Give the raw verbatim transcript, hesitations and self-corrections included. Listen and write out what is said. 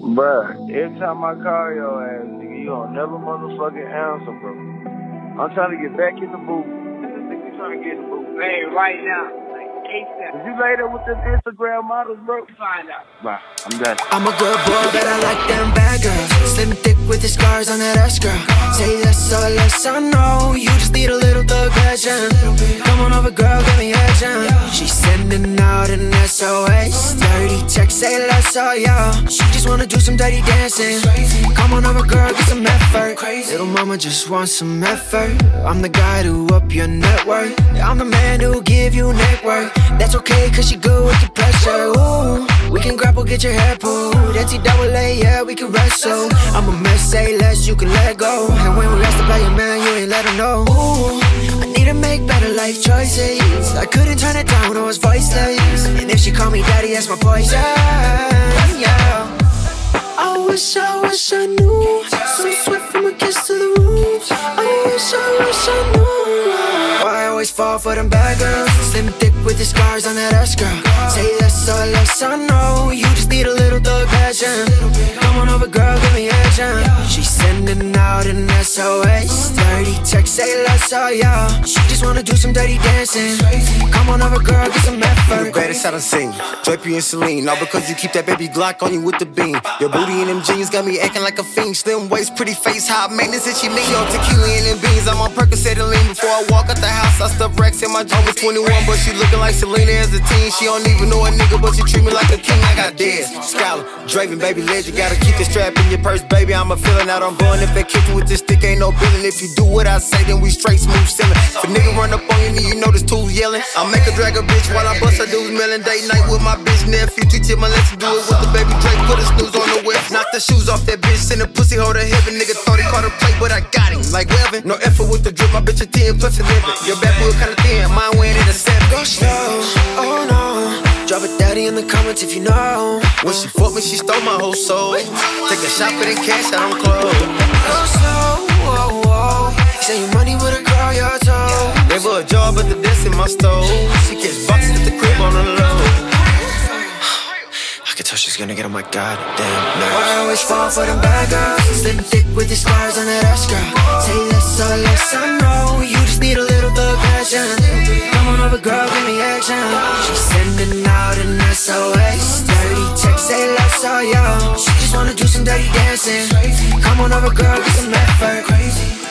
Bruh, every time I call your ass, nigga, you don't never motherfucking answer, bro. I'm trying to get back in the booth. Nigga, you trying to get in the booth. Hey, right now. Like, ASAP. Did you lay there with them Instagram models, bro? Find out. Bye. I'm done. I'm a good boy, but I like them bad girls. Slim and thick with the scars on that ass, girl. Say less or less, I know. You just need a little thug passion. Come on over, girl, give me action. She's sending out an S O S. Dirty text, say less, oh yeah. She just wanna do some dirty dancing. Come on over, girl, get some effort. Little mama just wants some effort. I'm the guy to up your net worth. I'm the man who'll give you neck work. That's okay, cause she good with the pressure. Ooh, we can grapple, get your hair pulled. N T double A, yeah, we can wrestle. I'm a mess, say less, you can let go. And when we asked about your man, you ain't let him know. Ooh, I need to make better life choices. I couldn't turn it down when I was voiceless. And if she call me daddy, that's my poison, yeah. I wish, I wish I knew. So swift from a kiss to the roof. I wish, I wish I knew. Why I always fall for them bad girls. Slim and thick with the scars on that ass, girl. Say less or less, I know. You just need a little thug passion. Come on over, girl, give me action. She's sending out an S O S. Dirty text, say less, oh yeah. She just wanna do some dirty dancing. Come on over, girl, get some effort. The baddest I done seen, Drvven and Celine. All because you keep that baby Glock on you with the beam. Your booty and them jeans got me acting like a fiend. Slim waist, pretty face, high maintenance, and she lean. Yo, tequila and them beans, I'm on Percocet and lean. Before I walk out the house, I stuff racks in my jeans. twenty-one, but she looking like Selena as a teen. She don't even know a nigga, but she treat me like a king. I got Dez, Scholar, Drvven, baby legend. Gotta keep the strap in your purse, baby. I'm a feeling out on bun. If they kick you with this stick, ain't no billing. If you do what I say, then we straight smooth sailing. If a nigga run up on you, then you know this tool's yelling. I make her drag a bitch while I bust her dudes melon. Date night with my bitch nephew. Teach him my lesson, do it with the baby Drake. Put a snooze on the whip, knock the shoes off that bitch. Send a pussy hole to heaven. Nigga thought he caught a play, but I got him like Drvven. No effort with the drip, my bitch a ten plus eleven. Your backwood kinda thin, mine went in a seven. Go slow, oh no. Drop it daddy in the comments if you know. When she fucked me, she stole my whole soul. Take a shot for the cash, I don't close. Go slow, whoa, whoa. Say your money with a girl, your toe. Gave her a job at the desk in my stove. She catch boxes at the crib on the low. I can tell she's gonna get on my goddamn nerves. Why I always fall for them bad girls. Slim and thick with the scars on that ass, girl. Say less or less, I know. You just need a little thug passion. Come on over, girl, give me action. She's sending out an S O S. Dirty text, say less, oh yeah. She just wanna do some dirty dancing. Come on over, girl, get some effort.